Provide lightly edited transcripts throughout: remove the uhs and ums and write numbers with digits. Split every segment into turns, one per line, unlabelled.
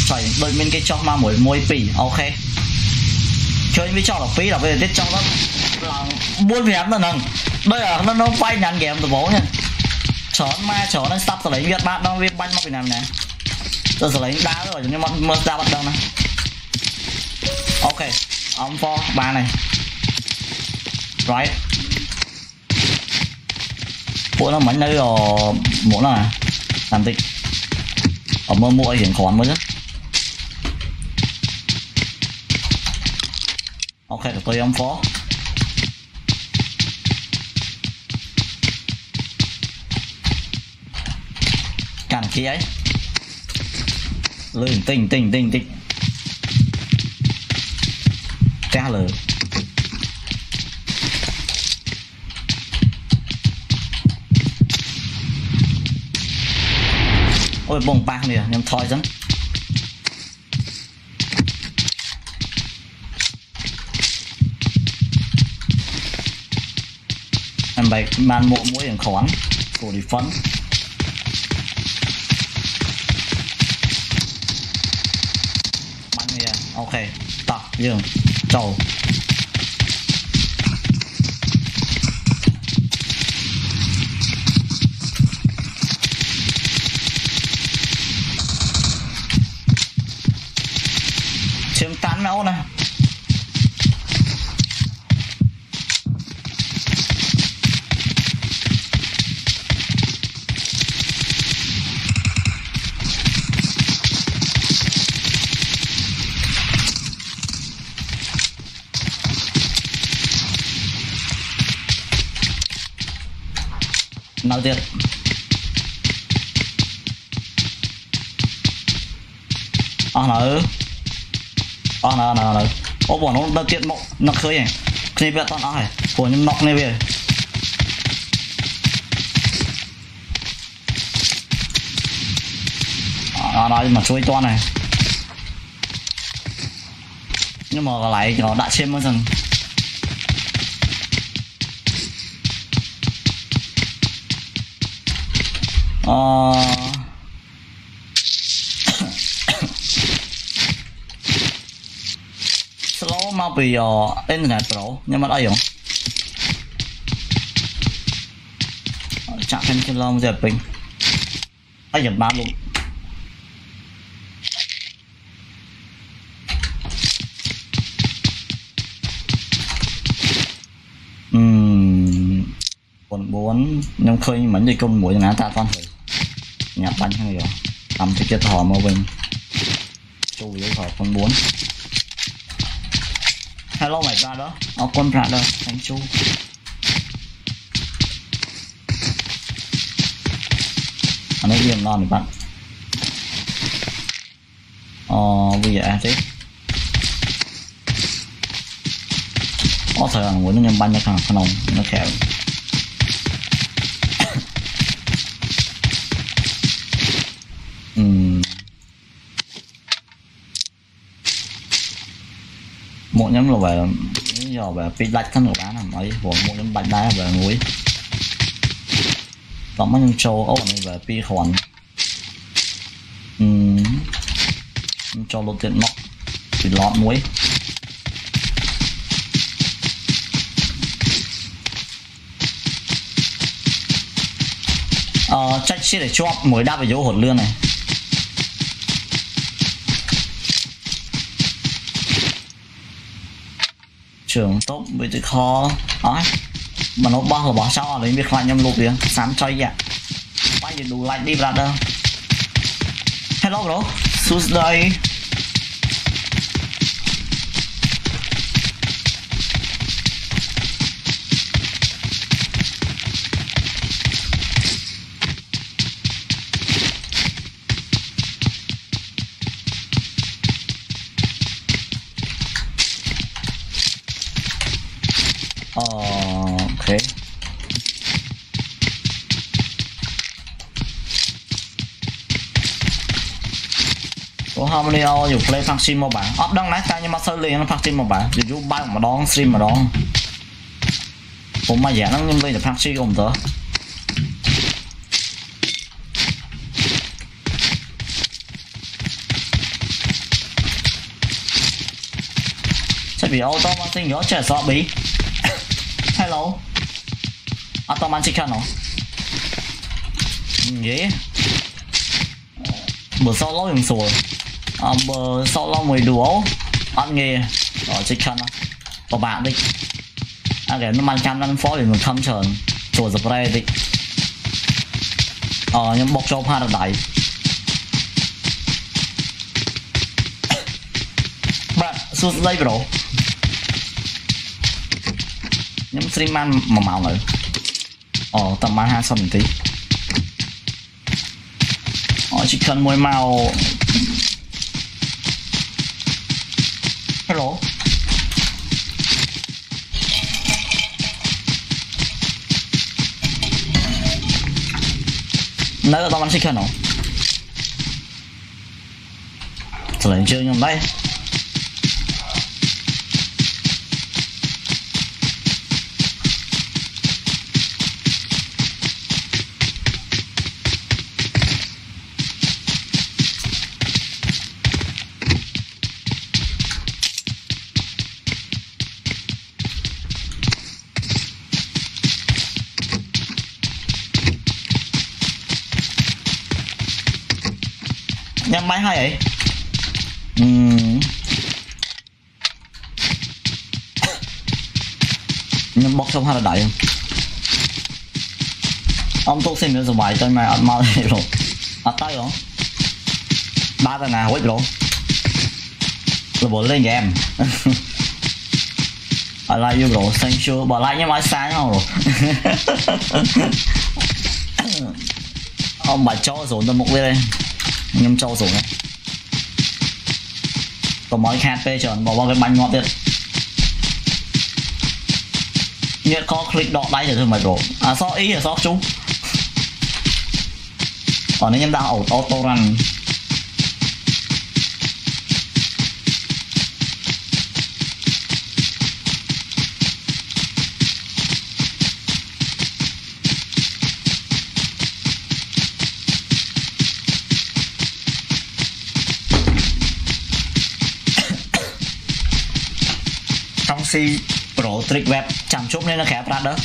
xoay đôi bên cái cho mà mỗi môi pì ok chơi với cho là phí là bây giờ tiếp trong đó là buôn phép nữa nè đây là nó quay nhắn game từ bố nha chó nó sắp rồi lấy việt bạn đang viết banh mà Việt Nam nè tôi sẽ lấy đá rồi nhưng mà mơ ra bắt đầu nè ok ông for ba này right bộ nó mảnh nơi rồi muốn là làm gì ở mơ mua hiện khoản mới chứ ok được tôi ông phó cản kia ấy lên tinh trả lời ôi bông bạc nè em thôi dẫn em bày man mộ mỗi hình khoán của đi phấn bắn nè ok tập dương trầu chiếm tán máu nè nàoទៀតnữa ô bỏ nó đầu tiên mộng nó khơi này này bây toàn ai của những nọc này về nói mà chui toan này nhưng mà lại nó đã xem mất dần slow mau bị internet pro nhưng mà đây không chạm thêm trên lông dẹp bình ai dập bán luôn quần 4 nhưng khơi mảnh gì con mũi ngã ta con thử nhà bánh hay rồi tầm cái chết thò màu bình chu với thò con 4 hello mày ra đó con ra đâu anh chu anh ấy game non thì bạn bây giờ thế có thời gian muốn nó banh cho thằng nồng nó khéo một nhóm là về giờ về pin lách thân của bán làm ấy một nhóm bánh đá về núi tổng mấy châu Âu này về pi khoản cho lột tiền mọc thì lọt muối trách sẽ để cho mới đáp về dấu hột lươn này trường tốt bị tự khó ấy mà nó bao là bỏ sao lấy việc lại nhầm lục tiếng sáng chơi vậy quay gì đủ lạnh đi ra đâu hello bro sus đây okay của Harmony you play phang sim một bản up đăng lái tay nhưng mà sơ liền nó phang sim một bản thì chú bay mà đón stream mà đón cũng mà dạng nó nhưng lên là phang sim cùng tớ vì auto man sinh nhớ trẻ sợ bí hello auto man chicken hả gì bữa sau lâu dùng sủa bữa sau lâu mùi đũa ăn nghề ở chicken của bạn đi để nó mang trăm năm phó để mình thăm trần sủa dập đây đi nhưng bọc cho hoa được đẩy bạn xuống đây bro nhưng stream man mà màu nữa tầm man 2 tí chỉ cần môi màu hello nơi tao ăn chicken không trở lại chơi nhầm đây nhắm máy hay ấy nhắm bóc xong hay là đẩy ông tôi xem nữa rồi bài tên mày ăn mau này rồi tay rồi 3 tầng nào hết rồi là bỏ lên game ở lại yêu rồi xanh chưa bỏ lại nhá máy sáng không rồi ông bà cho rồi tôi một lên nhưng cho rồi này còn mọi hạt phê trơn bỏ vào cái bánh ngọtទៀតnhất có click đỏ đáy rồi mày rồi so ý là so chú còn nếu nhân đang auto run si pro trick web chăm chút nên nó khẽ ra đó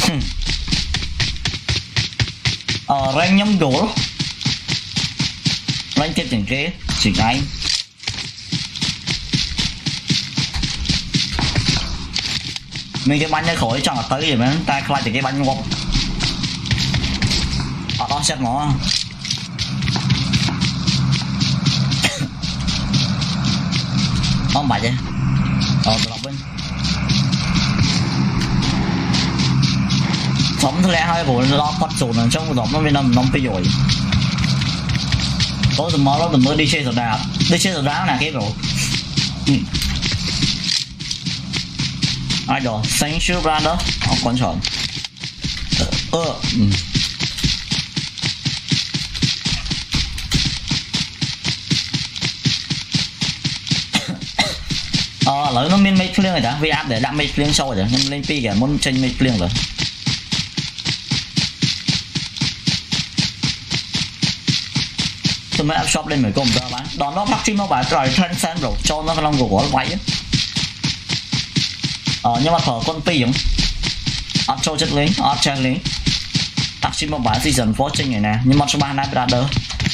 rank nhóm đủ rank tiếp chừng kế chỉ anh mình cái bánh nó khỏi trong là tới gì mà ta khai từ cái bánh ngọt ở đó xét nó không bài chứ đọc bên sống thứ lẽ hai bộ lo bắt chuột là trong một nó bên năm bây rồi có từ mới đi chơi rồi đá là cái rồi ai đó xanh chưa ra đó quan trọng lấy nó lên mấy phim rồi đó vì áp để đạm mấy phim sau rồi nhưng lên pi kìa muốn tranh mấy phim rồi tôi mới áp shop lên mấy công ra bán đón nó phát stream nó bảo rồi transcend rồi cho nó long của váy nhưng mà phở con pi không cho chất lính chen lính tác stream nó bảo season 4 trên này nè nhưng mà số 3 này đã đỡ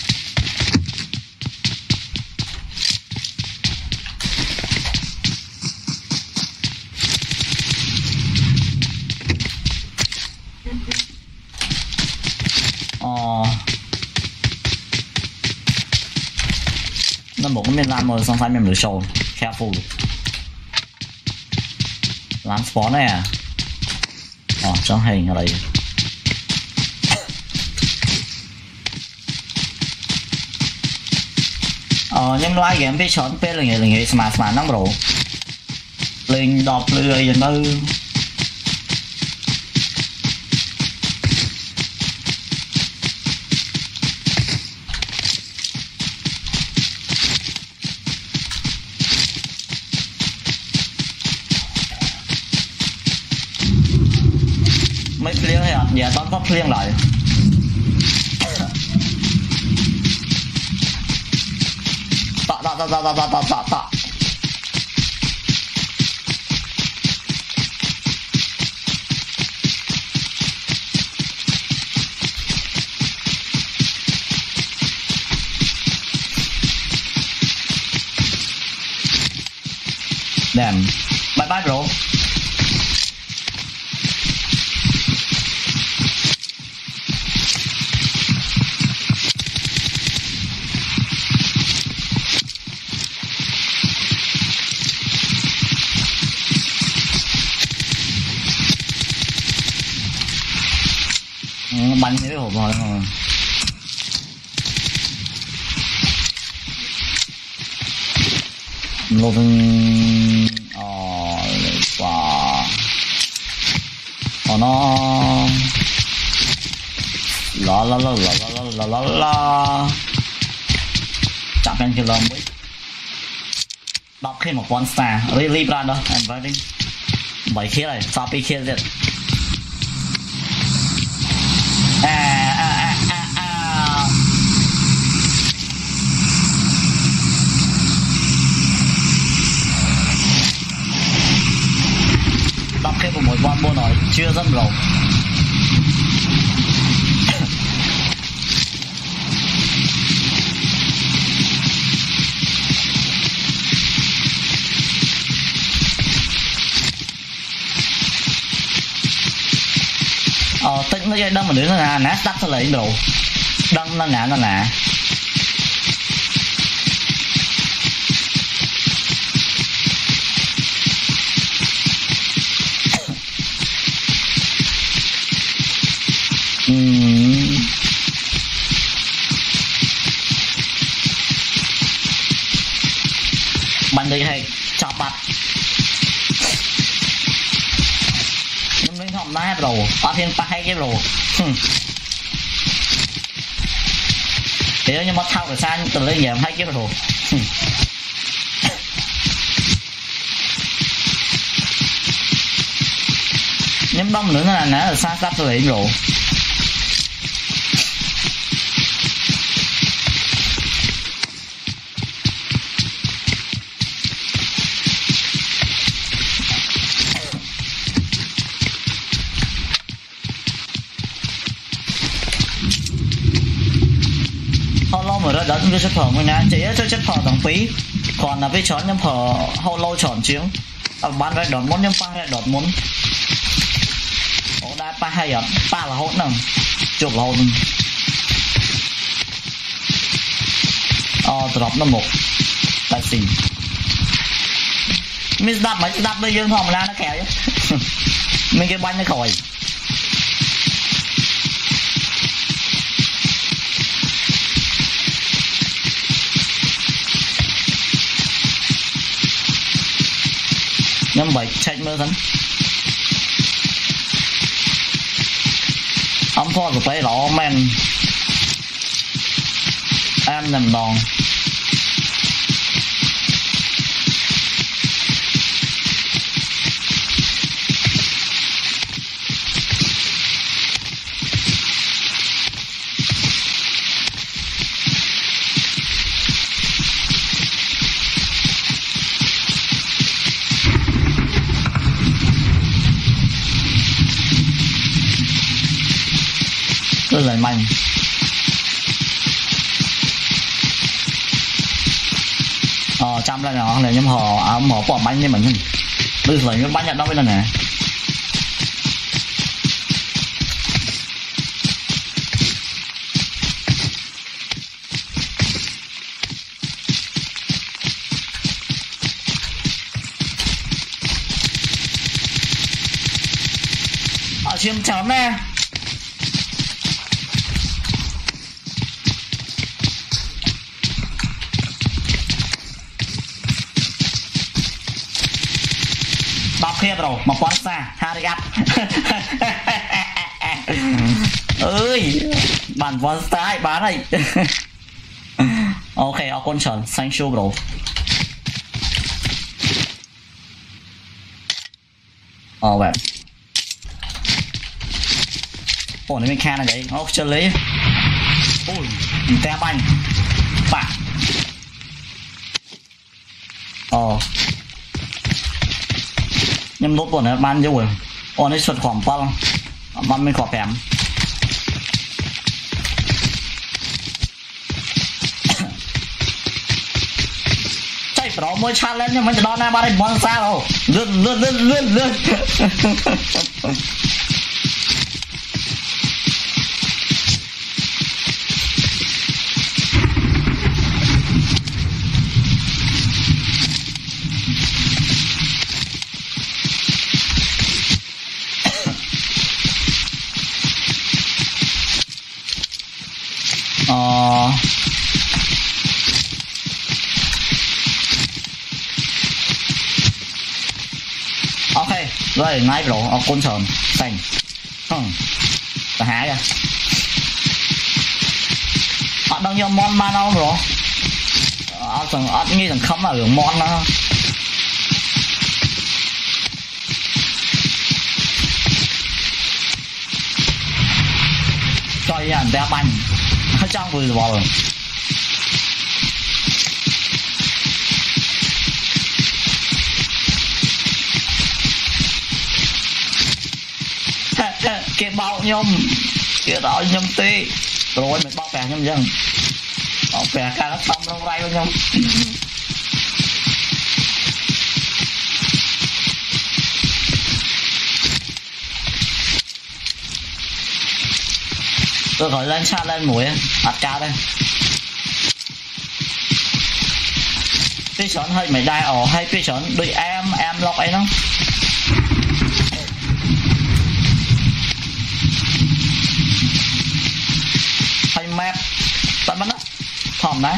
nó một cái miền Nam rồi xong phải mình lựa show careful làm spawn này à trong hình ở đây nhưng like game biết chọn là nghề smart lắm rồi lên đọc lười dần đâu mấy clear hay à dạ tao có clear lại tạ Damn. Bye bye bro. Bắn cái hộp rồi mà. Lộn và nó la chạm lên kìa mới đọc thêm một con star really brand đó em phải đi 7 kia này sao bị kia rồi đọc thêm một con bô nói chưa dâm rồi tích nó đâm mà đứng là nát đắp thôi lấy đồ đâm nó nè bắn đi hay chọc bật nhưng mình không nát rồi phát hiện pa hay cái rồi thế nhưng mà thao cái sang từ lấy nhầm hay cái rồi nhưng đông nữa là nãy là xa sắp rồi rồi mà đó đã chúng chất phở mới nè chỉ cho chất phở tổng phí còn là cái chọn nhóm phở hậu lâu chọn chiếng bán ra đọt món nhóm pha ra đọt món ổ đá pa hay à pa là hỗn nè chụp là hỗn drop nó một tại gì mình đập bây giờ phòng ra nó kẹo chứ mình cái bánh nó khỏi nhóm 7 check mơ thân ông phó của phải lọ men em nằm đòn rất là mạnh trăm là nhỏ là nhóm họ bỏ bánh như mình bây giờ nhóm bánh nhận đâu bây giờ nè chiêm chấm nè bọc kia rồi một quán xa hai gắt ơi bản quán xa bán này ok ở con tròn xanh show bro vậy ổn đấy mình khan là vậy nó chơi lấy ui té banh bạc nhưng nốt của nó ban vô rồi ổn đấy xuất khoảng bao ban mình khỏi phèm chạy pro mới chat lên nhưng mình đo na ba đây món sao đâu lươn ok rồi ngay rồi con sờn xanh cả hai à họ đang nhom mon ma đâu rồi họ nghĩ rằng không là được mon đó cho anh bé bánh hết trong vừa rồi cái bao nhom kia đó nhom tê rồi mình bao bè nhom dân bao bè cả nó xong trong ray nhom tôi gọi lên xa lên mũi ạt ca đây cái sọn hơi mày đai ổ hay cái sọn đôi em lọc ấy nó hay map tận bắt đó thòm đấy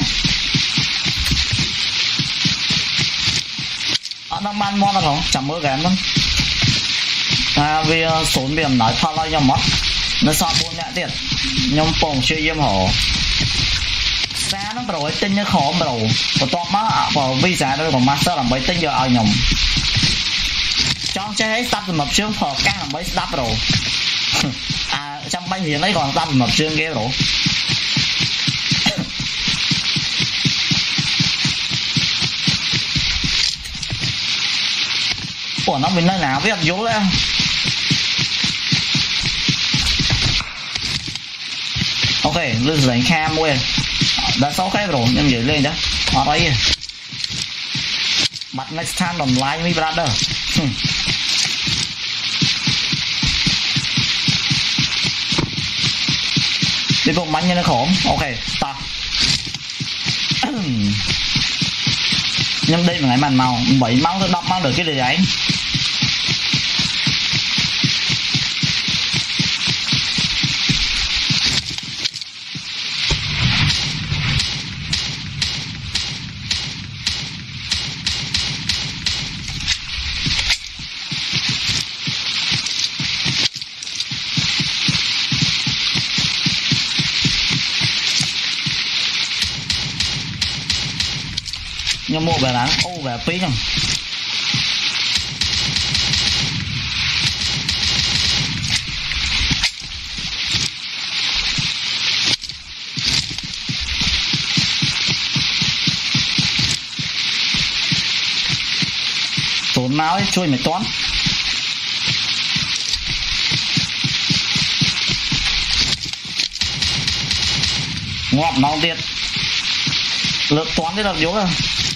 ở đang man mon là không chẳng mơ gắn lắm vì số điểm nói pha lo nhau mất nó sao buôn nhẹ tiền nhom pong chơi yếm hổ xa nó rồi tinh nó khó rồi và to má vào vi giá đây còn master làm mấy tinh giờ ao nhom trong chơi hết sắp mập xương phở cá làm mấy sắp rồi trong bánh hiền ấy còn sắp mập xương ghê rồi của nó mình nơi nào biết vô đấy ok lên giấy cam mua đã 6 cái rồi nhưng vậy lên đó ở đây bắt next time online với brother đi bộ mạnh như nó khổ ok ta nhưng đây mà ngày màn màu 7 máu tôi đọc máu được cái gì đấy nhưng mua về là ô về phí không tốn máu ấy chui mày toán ngọt nóng tiệt lượt toán đi làm dấu rồi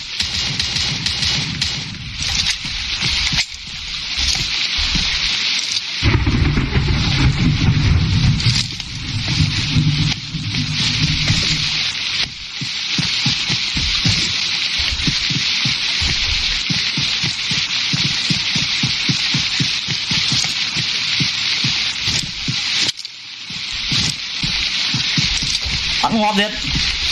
ăn ngon thiệt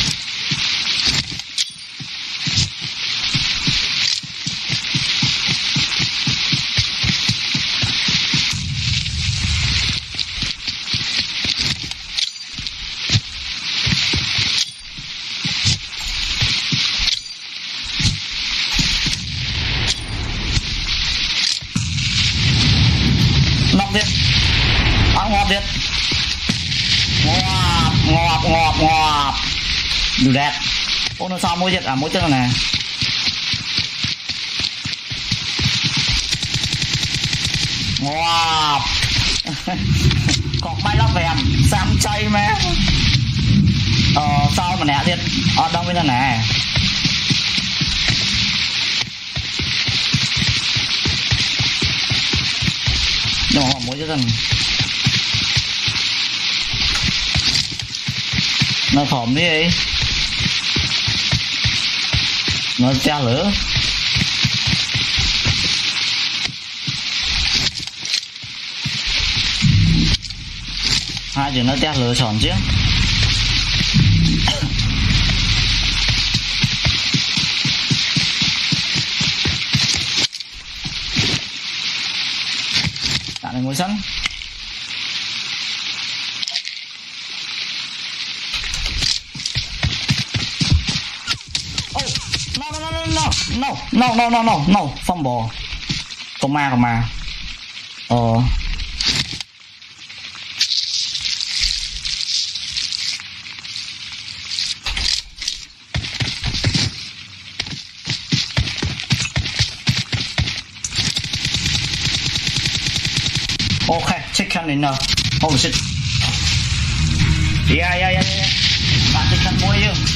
ngon thiệt ăn ngon thiệt ngọt đủ đẹp ô nó sao môi giật môi chân này ngọt còn bay lóc vèm xám chay má sao mà nè thiệt ở đâu bây giờ nè nhưng mà mỗi chứ nó thòm đi ấy nó cha lửa hai chữ nó cha lửa tròn chứ bạn này ngồi sẵn no fumble con ma okay chicken in holy shit yeah bạn chicken mua chứ